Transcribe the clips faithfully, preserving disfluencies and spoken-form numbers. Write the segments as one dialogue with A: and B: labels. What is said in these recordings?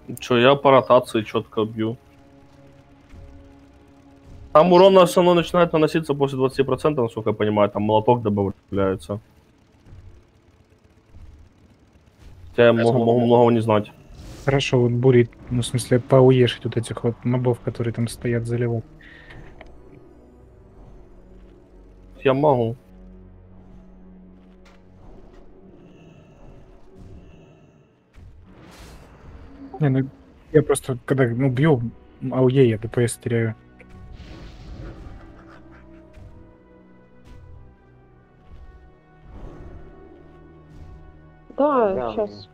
A: Че, я по ротации четко бью. Там урон все равно начинает наноситься после двадцати процентов, насколько я понимаю, там молоток добавляется. Хотя я могу, могу многого не знать.
B: Хорошо, вот бурить, ну, в смысле, поуешить вот этих вот мобов, которые там стоят, заливать.
A: Я могу.
B: Не, ну, я просто, когда, ну, бью АОЕ, я ДПС теряю.
C: Да,
D: Да.
C: сейчас.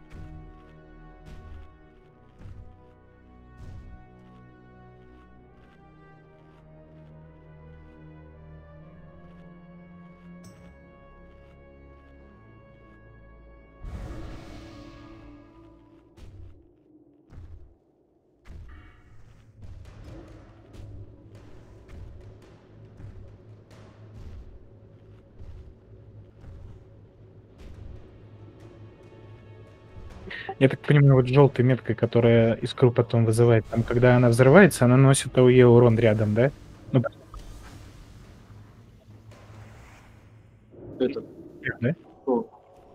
B: Я так понимаю, вот желтой меткой, которая искру потом вызывает, там, когда она взрывается, она наносит АОЕ урон рядом, да? Ну,
D: Это.
B: да?
D: Кто?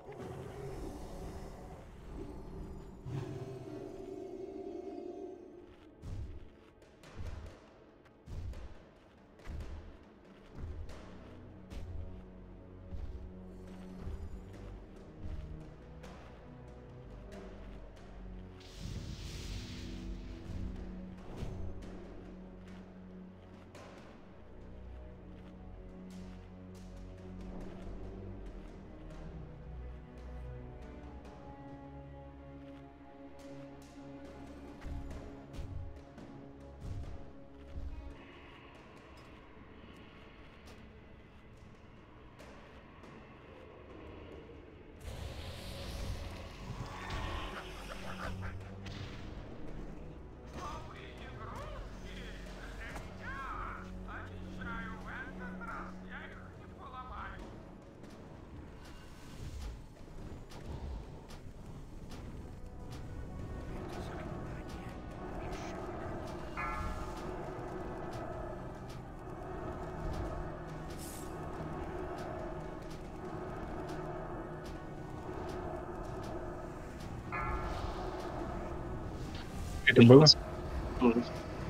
B: Это было?
D: Мгм.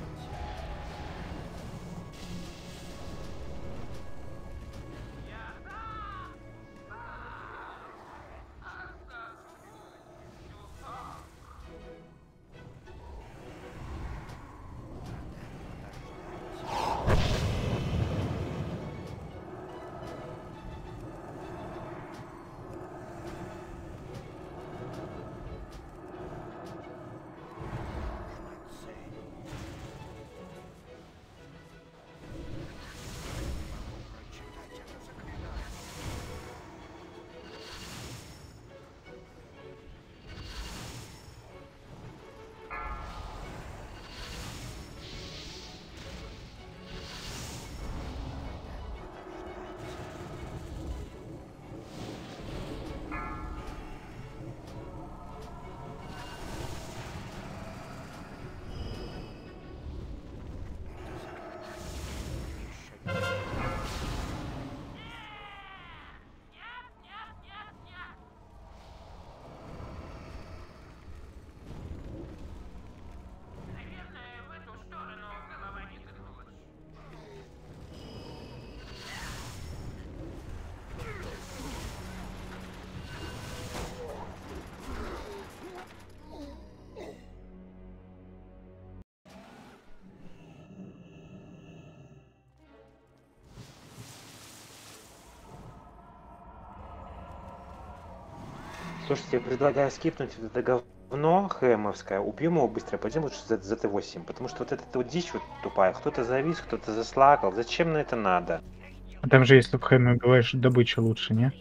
D: Слушайте, я предлагаю скипнуть вот это говно хэмовское, убьем его быстро, пойдем лучше за, за Т восемь, потому что вот эта вот дичь вот тупая, кто-то завис, кто-то заслакал, зачем на это надо?
B: А там же, если в хэме убиваешь, добычу лучше, не?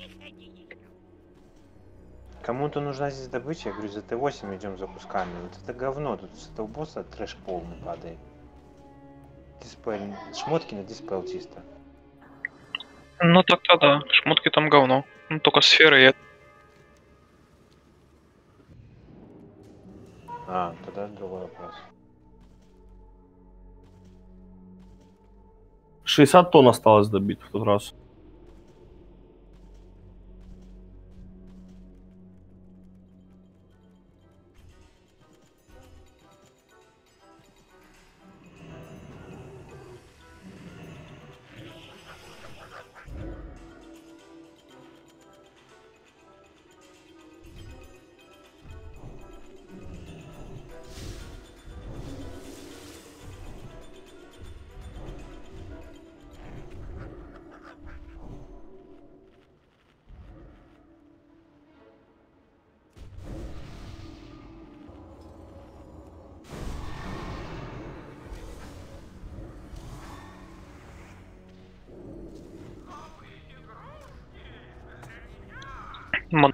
D: Кому-то нужна здесь добыча, я говорю, за Т восемь идем за кусками, вот это говно, тут с этого босса трэш полный падает. Диспель, шмотки на диспел чисто.
E: Ну так-то да, шмотки там говно. Ну только сферы я.
D: А, тогда другой вопрос.
A: шестьдесят тонн осталось добить в тот раз.
E: Мон-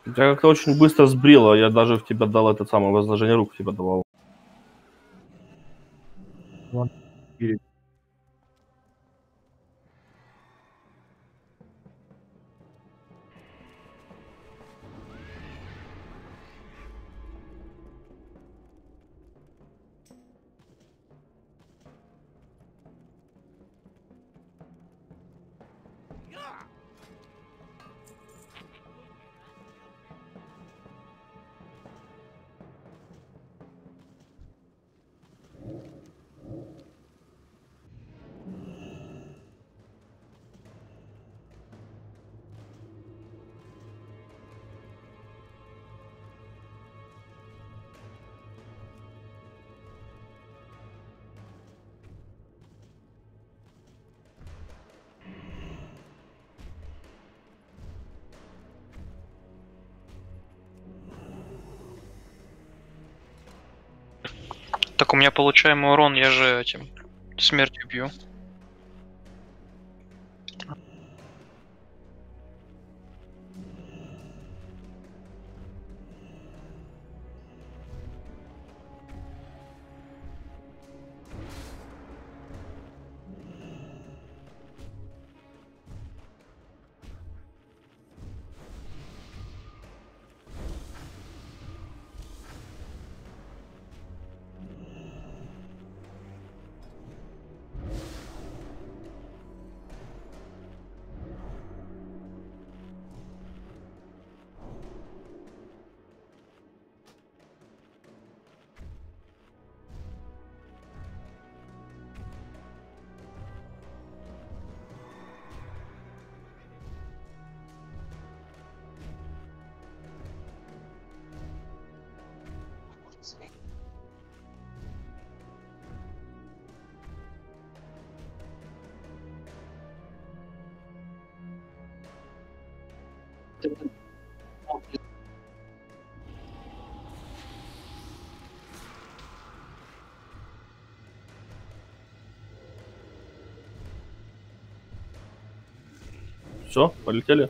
A: У тебя как-то очень быстро сбрило, я даже в тебя дал это самое возложение рук в тебя давал.
E: Так у меня получаемый урон, я же этим смертью бью.
A: Все, полетели.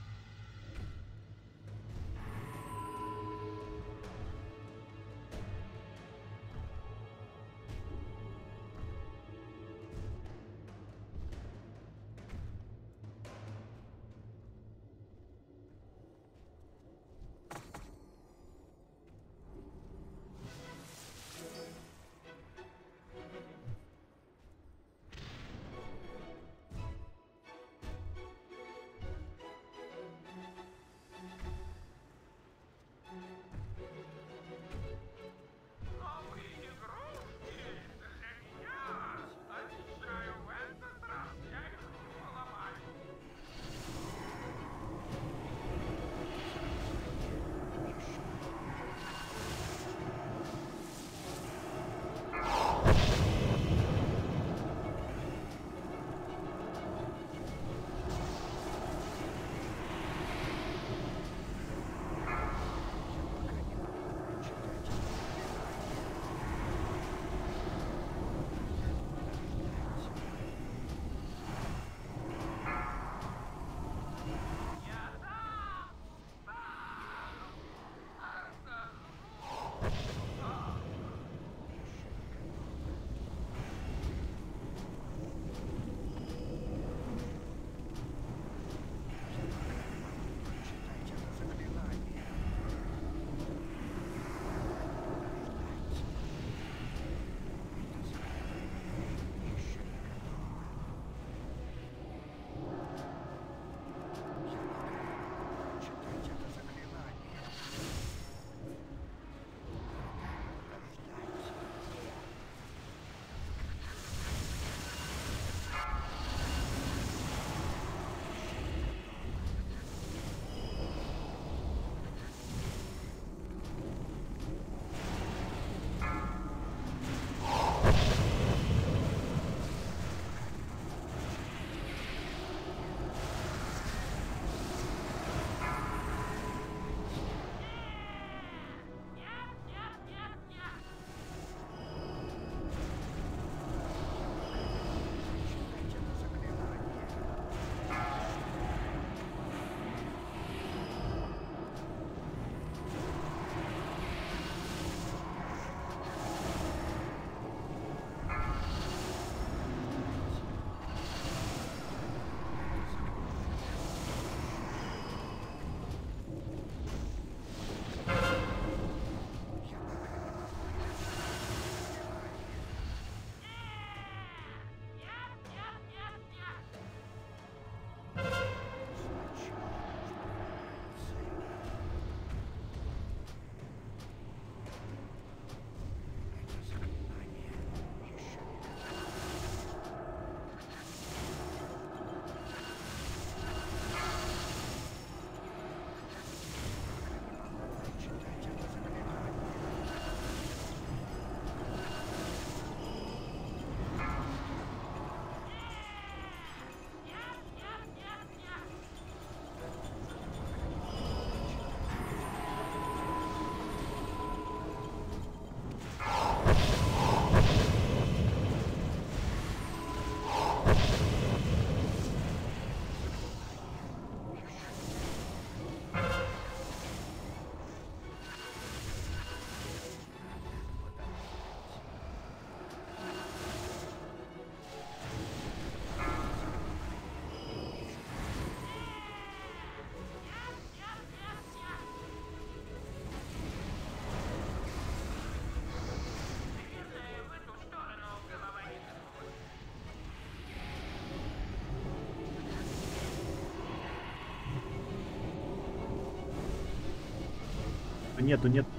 C: Нету, нету, нет.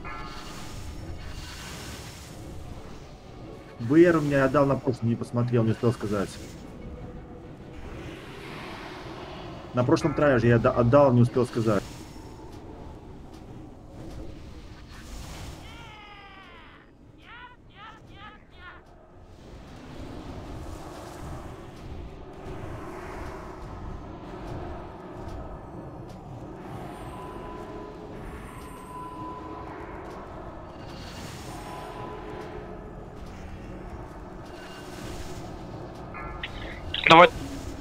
C: БР мне отдал на прошлом, не посмотрел, не успел сказать. На прошлом трае же я отда- отдал, не успел сказать.
E: Давай.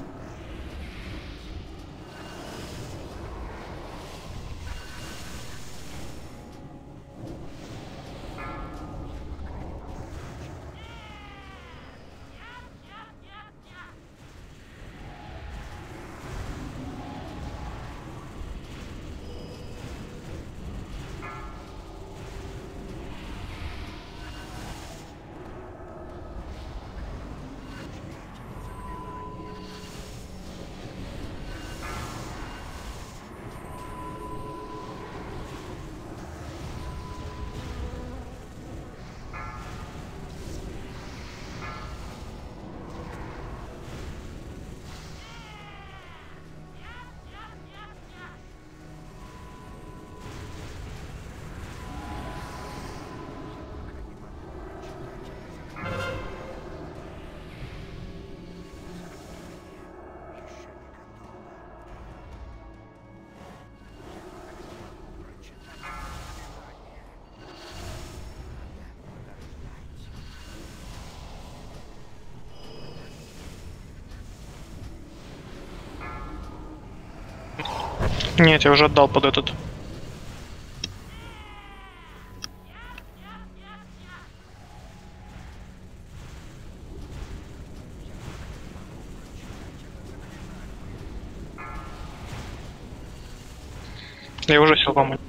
E: Нет, я уже отдал под этот. Я уже сел вам.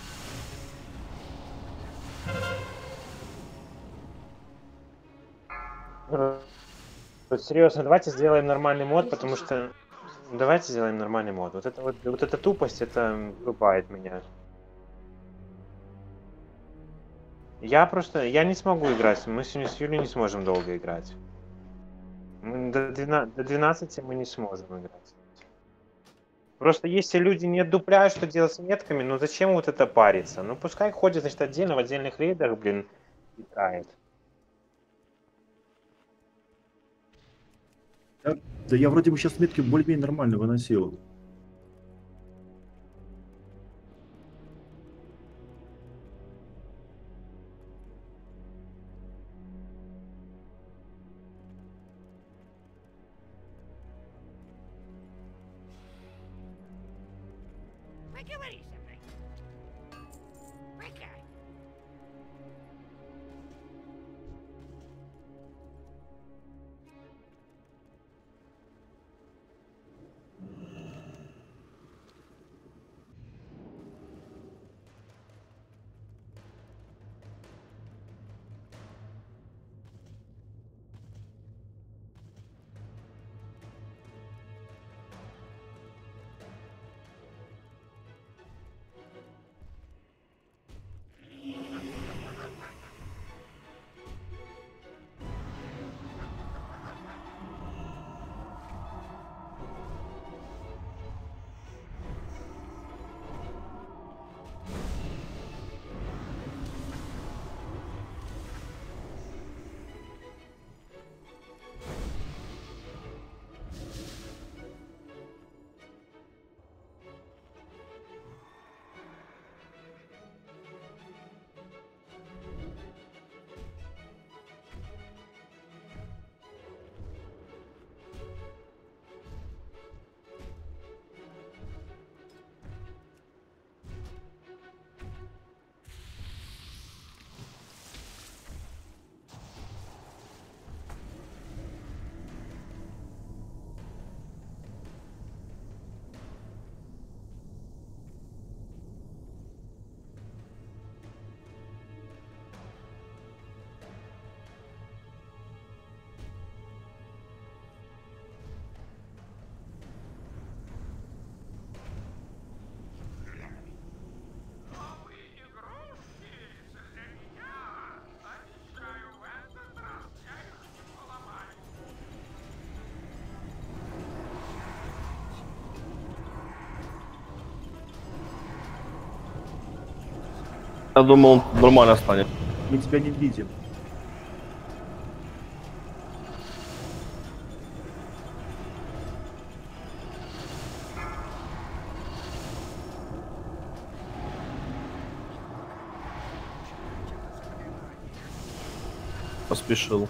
D: Серьезно, давайте сделаем нормальный мод, потому что... Давайте сделаем нормальный мод. Вот это вот, вот эта тупость, это выбивает меня. Я просто... Я не смогу играть. Мы сегодня с Юлей не сможем долго играть. Мы до, двенадцати, до двенадцати мы не сможем играть. Просто если люди не дупляют, что делать с метками, ну зачем вот это париться? Ну пускай ходит, значит, отдельно в отдельных рейдах, блин, играет.
C: Да, да я вроде бы сейчас метки более-менее нормально выносил.
A: Я думал, он нормально станет.
C: Мы тебя не видим.
A: Поспешил.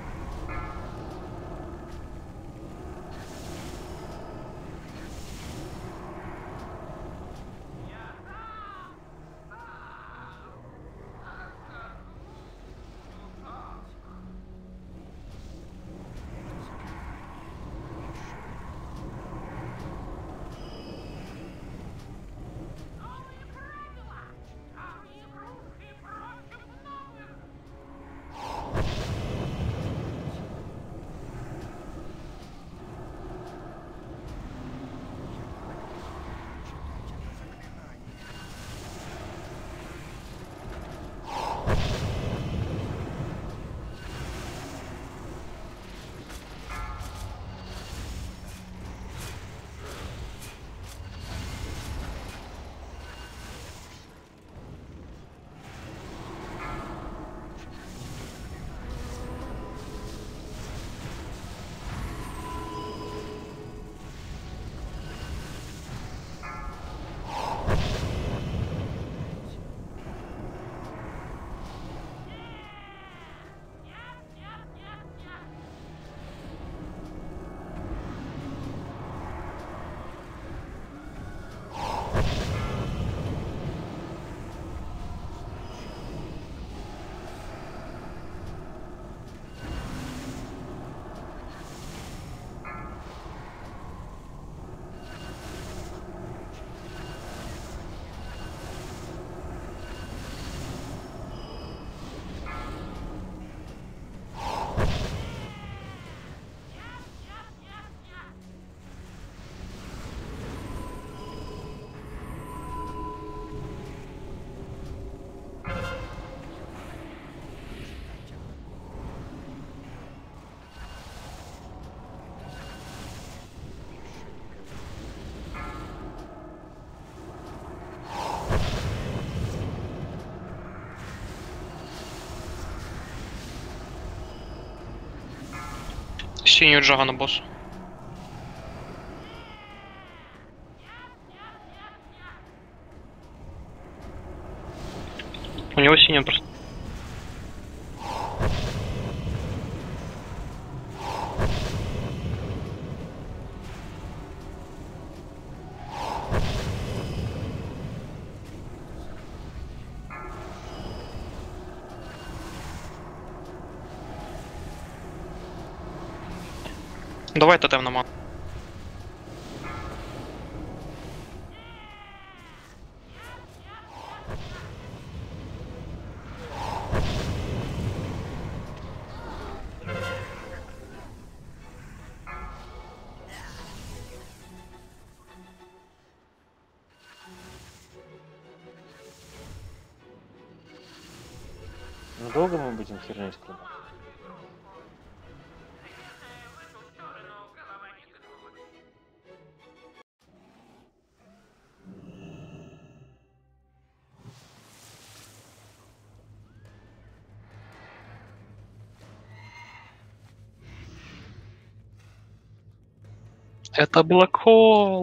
E: Синюю Джагана, босс. У него синяя просто. Давай тотем на ман.
D: Ну долго мы будем херню скрывать?
E: Это Black Hole.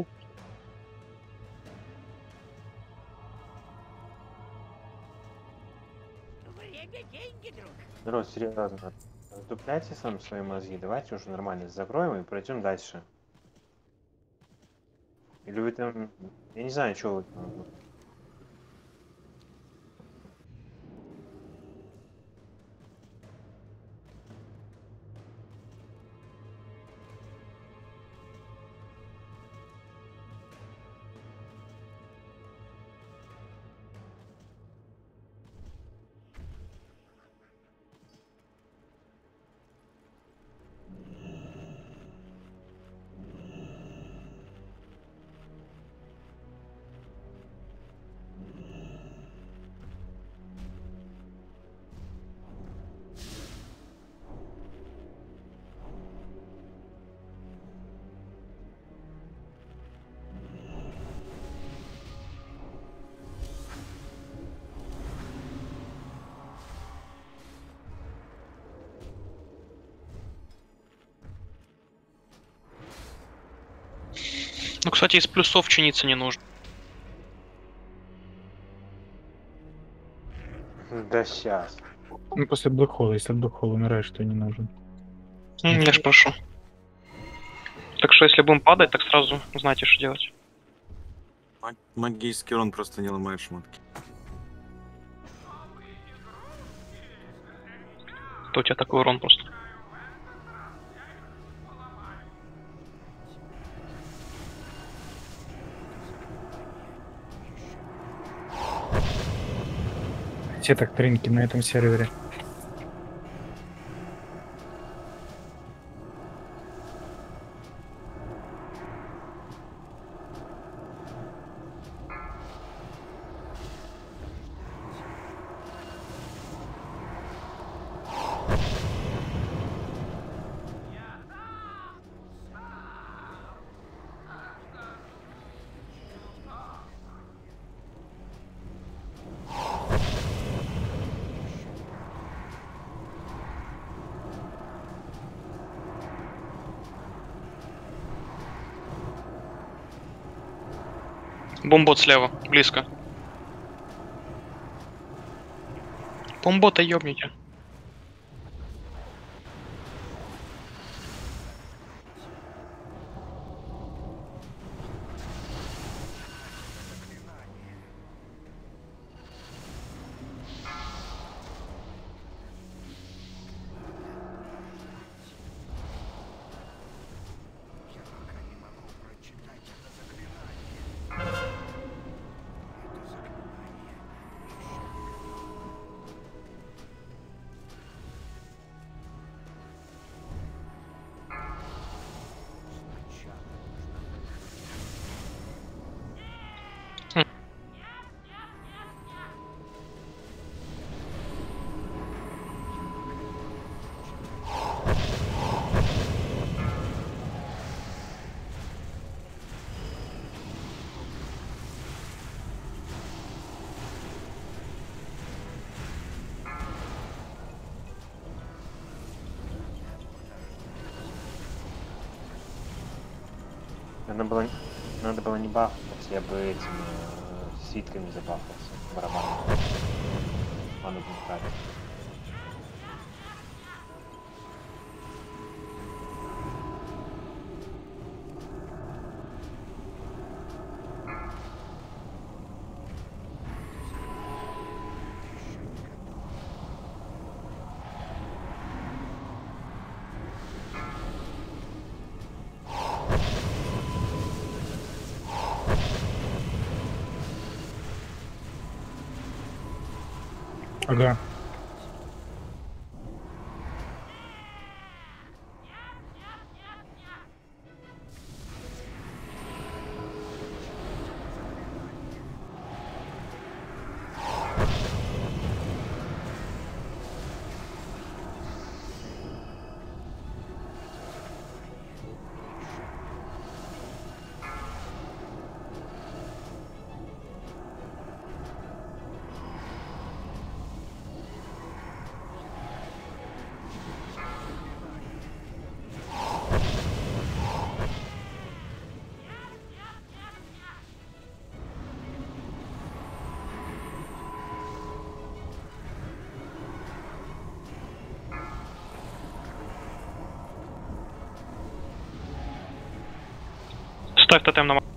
D: Народ, серьезно. Раздупляйте сам свои мозги. Давайте уже нормально закроем и пройдем дальше. Или вы там... Я не знаю, что вы там...
E: Ну, кстати, из плюсов чиниться не нужно.
D: Да сейчас.
B: Ну, после блэкхола, если от блэкхола умираешь, то не нужен.
E: М, Я ж прошу. Так что, если будем падать, так сразу знаете, что делать.
F: Маг- Магический урон просто не ломает шмотки.
E: То у тебя такой урон просто.
B: Все так тренки на этом сервере.
E: Бомбот слева, близко. Бомбота ёбните.
D: Надо было, надо было не бафаться, я бы этими э, свитками забафался, барабаном. Ладно, не правильно.
B: Ага.
E: Ставь тотем на ма-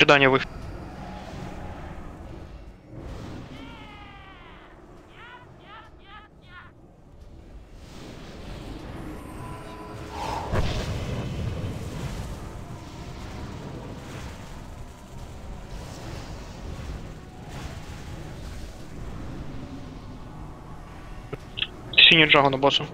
E: Предание вы. Синий Джагу на боссу.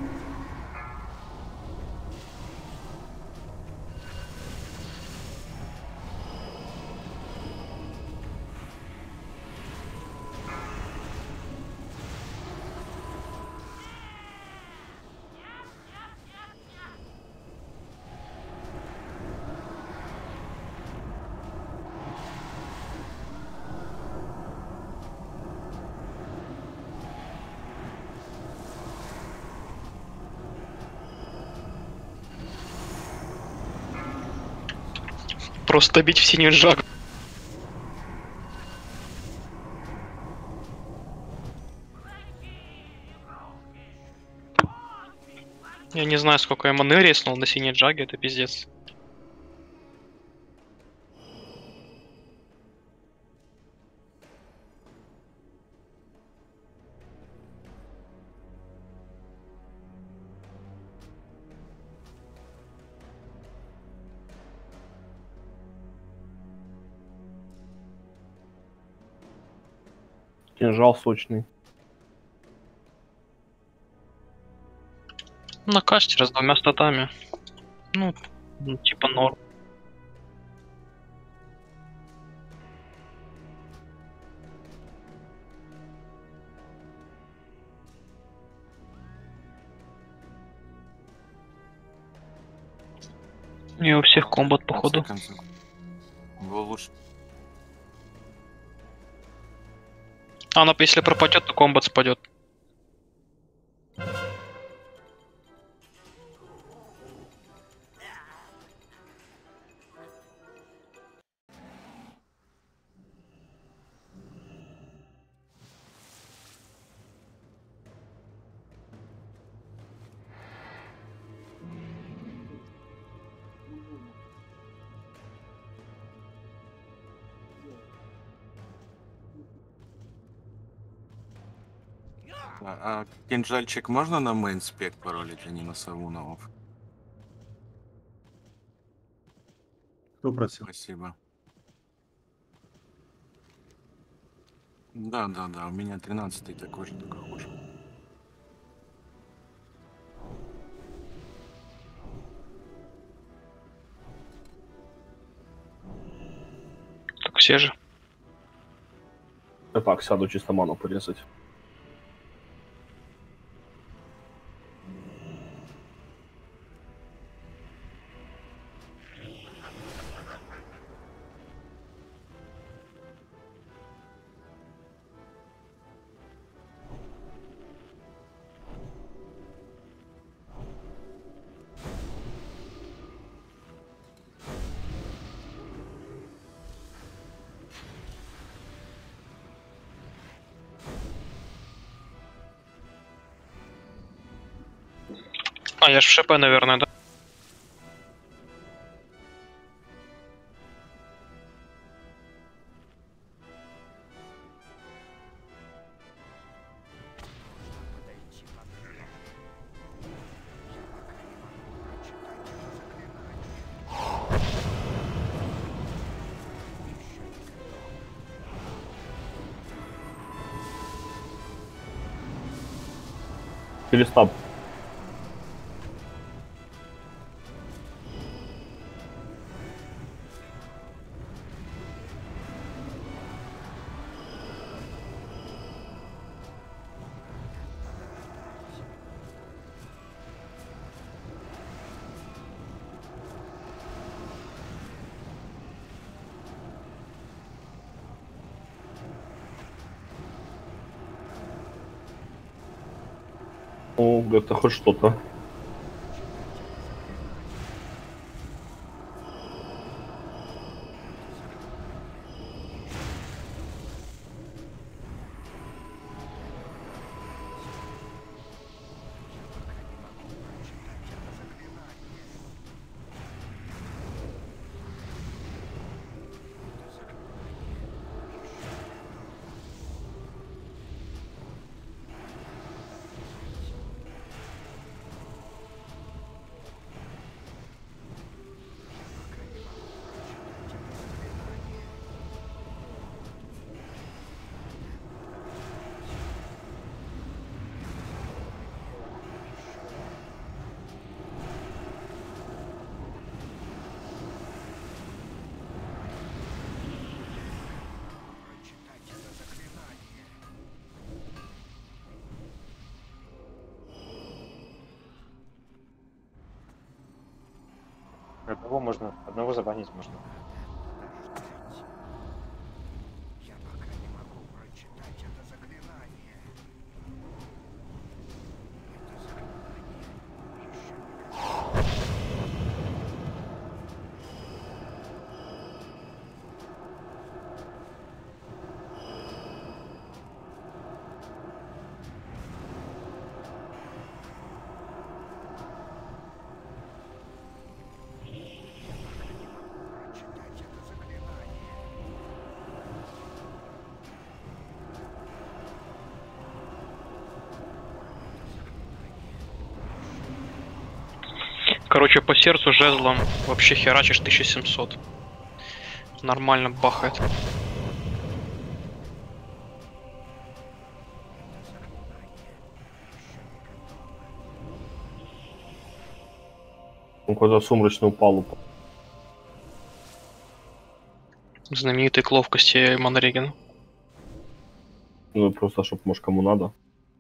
E: Просто бить в синюю Джагу. Я не знаю, сколько я маны резнул на синей Джаге, это пиздец.
A: Кинжал сочный.
E: На кастере с двумя статами. Ну, ну типа норм. Не у всех комбат, походу.
F: Его лучше.
E: А, ну если пропадет, то комбат спадет.
F: А, а кинжальчик можно на мейнспек паролить, а не на Савунов?
C: Кто просил?
F: Спасибо. Да, да, да, у меня тринадцатый такой же, только хуже.
E: Так все же.
A: Я так сяду чисто ману порезать.
E: А, я ж в ШП, наверное, да?
A: Перестап. Ну, это хоть что-то.
D: Одного можно, одного забанить можно.
E: Короче, по сердцу жезлом вообще херачишь тысяча семьсот. Нормально бахает.
A: Он какой-то сумрачный упал. упал.
E: Знаменитый к ловкости Монреген.
A: Ну просто, чтоб, может, кому надо.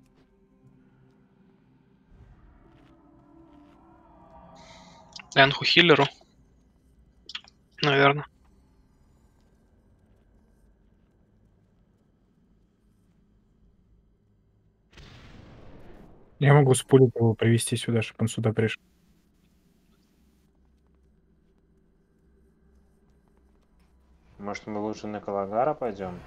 E: Энху хиллеру. Наверное.
B: Я могу спулить его привести сюда, чтобы он сюда пришел.
D: Может, мы лучше на Калагара пойдем?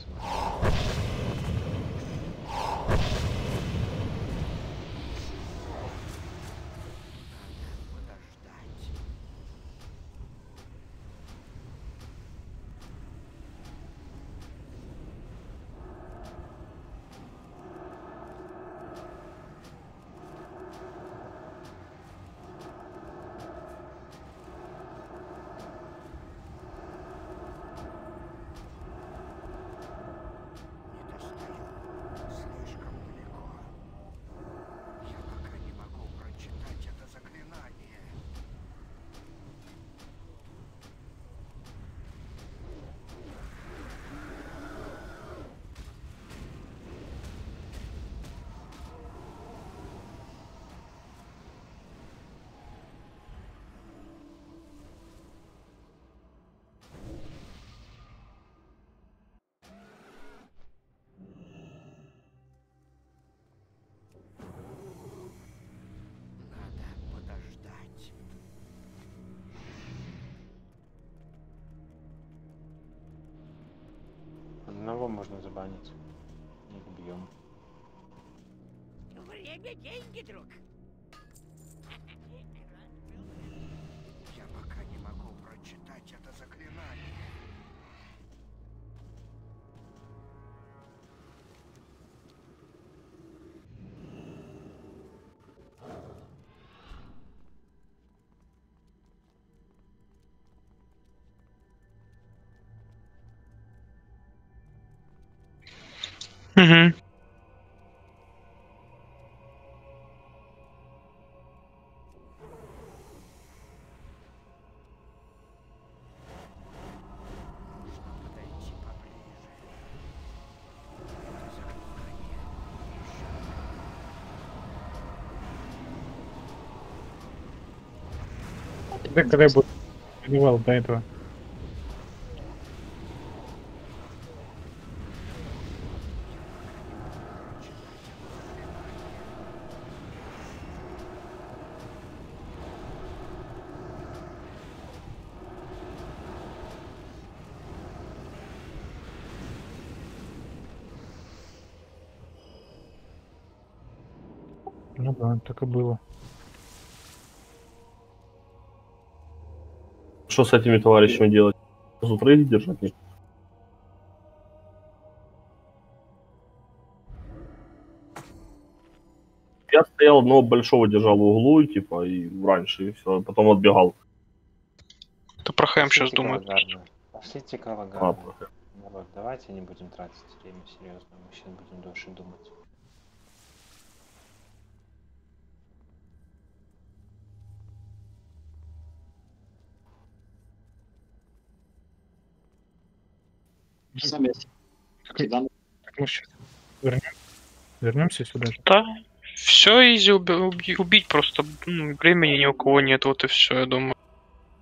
D: Одного можно забанить. Их бьем.
G: Время деньги, друг. Я пока не могу прочитать это заклинание.
E: Угу.
B: Когда, когда я буду убивал до этого. Ну да, так и было.
A: Что с этими товарищами делать? С утра их держать? Нет? Я стоял одного большого, держал в углу, и, типа, и раньше, и все, потом отбегал.
E: Это про хэм сейчас думают.
D: Пошлите Калагарна.
A: А, про хэм.
D: Народ, давайте не будем тратить время, серьезно. Мы сейчас будем дольше думать.
B: Так мы сейчас вернем, вернемся сюда.
E: Да. Все изи уби- уби- убить просто. Ну, времени ни у кого нет, вот и все, я думаю.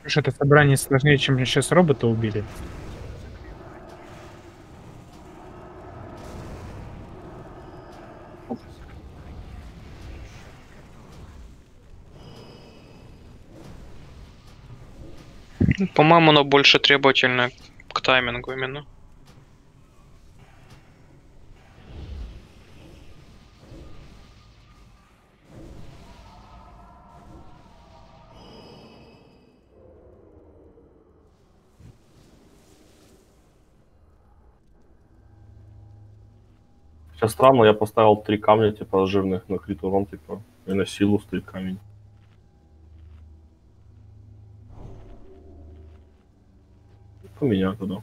B: Слушай, это собрание сложнее, чем сейчас робота убили.
E: По-моему, оно больше требовательно к таймингу именно.
A: Сейчас странно, я поставил три камня, типа, жирных на крит урон, типа, и на силу стоит камень. Поменяю туда.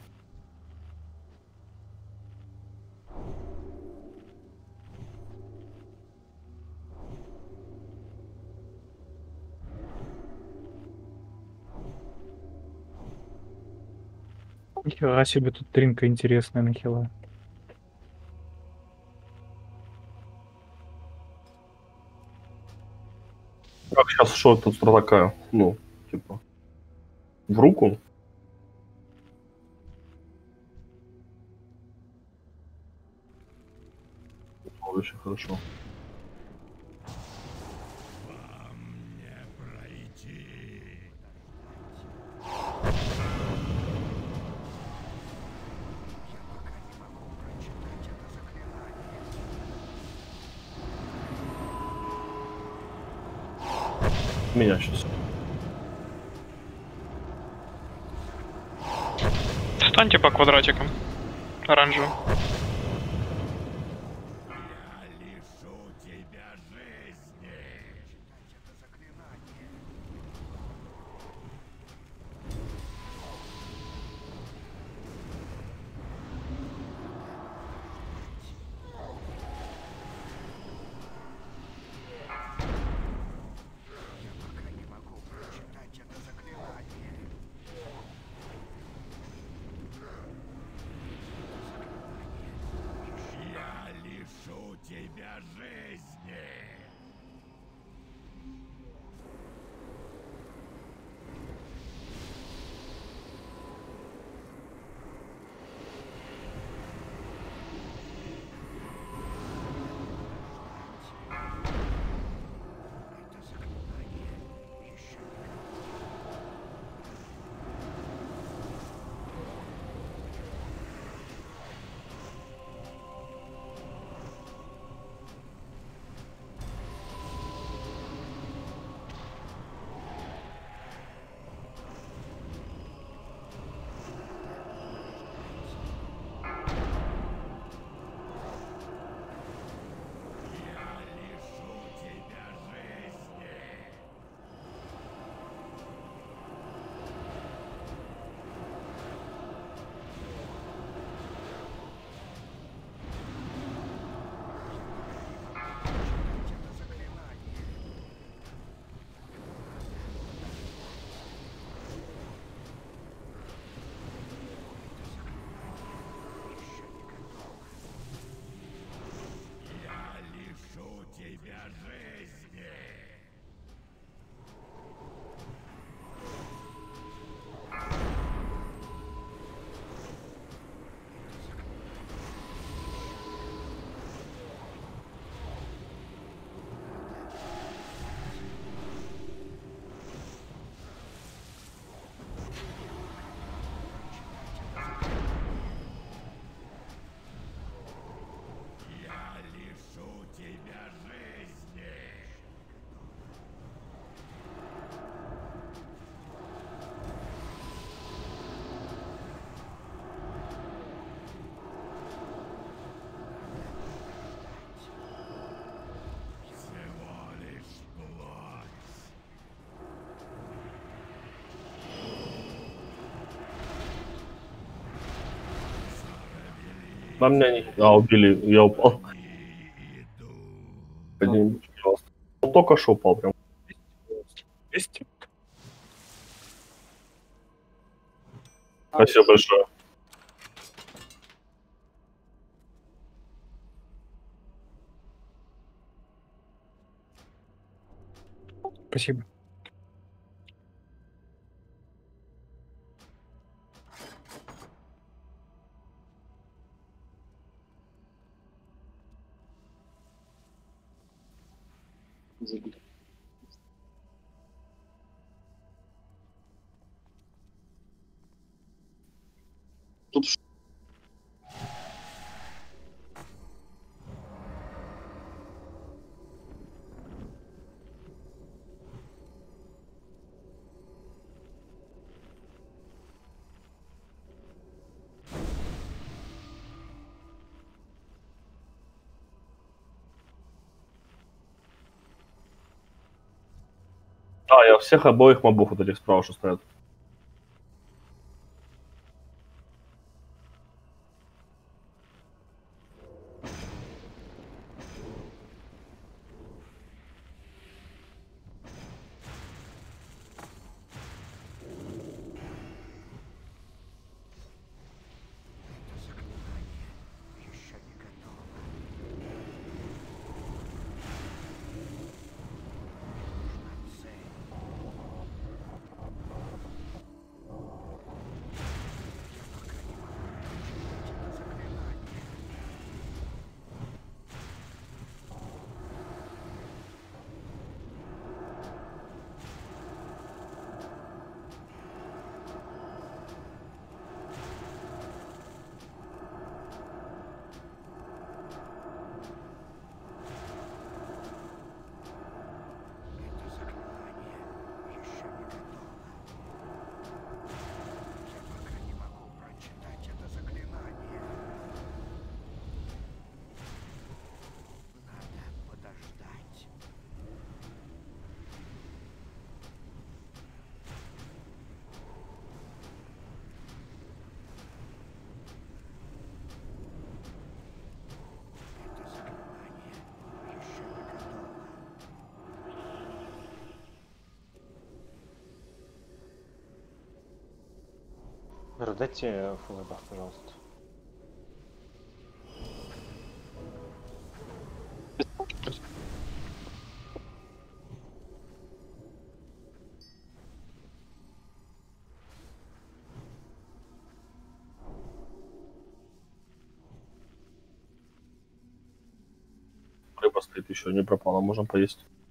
B: Нифига себе, тут тринка интересная нахила.
A: Как сейчас, что тут такая? Ну, типа, в руку? Очень хорошо. Меня сейчас.
E: Встаньте по квадратикам. Оранжевым.
A: Да меня не... А, убили, я упал. Поднимите, пожалуйста. Он только что упал прям.
B: Есть?
A: Спасибо большое.
B: Спасибо.
A: Да, я всех обоих мобов вот этих справа, что стоят.
G: Это заклинание еще не готово. Нужна цель. Я пока не могу прочитать это заклинание. Это заклинание еще не готово. Я пока не могу прочитать это заклинание. Надо подождать. Это заклинание еще не готово.
D: Народ, дайте фуллбах, пожалуйста.
A: Рыба стоит еще, не пропала, можем поесть.